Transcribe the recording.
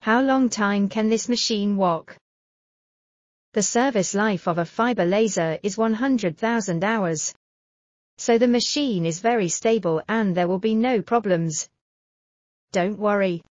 How long time can this machine walk? The service life of a fiber laser is 100,000 hours. So the machine is very stable and there will be no problems. Don't worry,